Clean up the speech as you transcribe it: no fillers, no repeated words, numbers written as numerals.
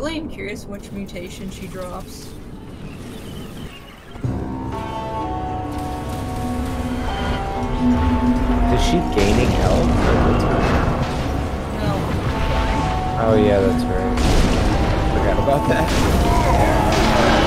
really am curious which mutation she drops. Is she gaining health over time? No. Oh yeah, that's right. Forgot about that.